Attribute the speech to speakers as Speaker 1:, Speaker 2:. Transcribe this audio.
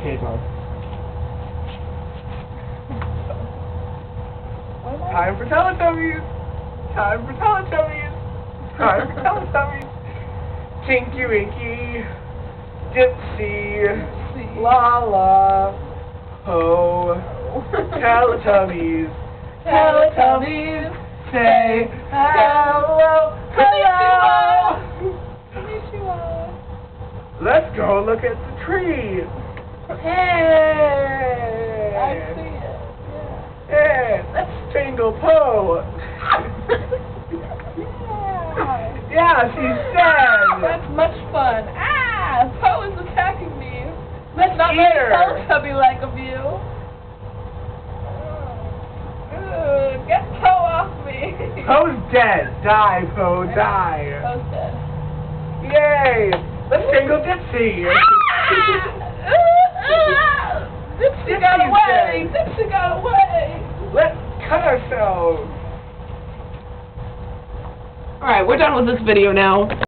Speaker 1: Okay, Mom. Time for Teletubbies! Time for Teletubbies! Time for Teletubbies! Tinky Winky, Dipsy, La La, Ho, Teletubbies, Teletubbies, say hello, hello! Let's go look at the tree! Hey!
Speaker 2: I see it, yeah.
Speaker 1: Hey, let's strangle Poe! Yeah, she's dead!
Speaker 2: That's much fun. Ah! Poe is attacking me.
Speaker 1: Let's
Speaker 2: not
Speaker 1: eat her!
Speaker 2: Teletubby-like of you. Get Poe off me.
Speaker 1: Poe's dead! Die, Poe, die!
Speaker 2: Poe's dead.
Speaker 1: Yay! Let's strangle Dipsy!
Speaker 2: Dipsy got away! Dipsy got away!
Speaker 1: Let's cut ourselves!
Speaker 3: Alright, we're done with this video now.